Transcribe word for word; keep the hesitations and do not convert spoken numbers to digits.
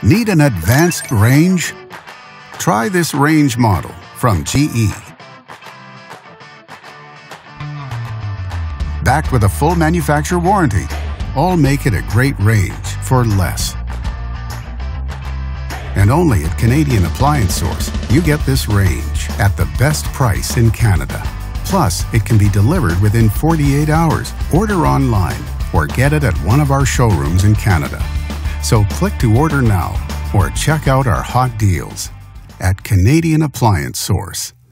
Need an advanced range? Try this range model from G E. Backed with a full manufacturer warranty, all make it a great range for less. And only at Canadian Appliance Source, you get this range at the best price in Canada. Plus, it can be delivered within forty-eight hours. Order online or get it at one of our showrooms in Canada. So click to order now or check out our hot deals at Canadian Appliance Source.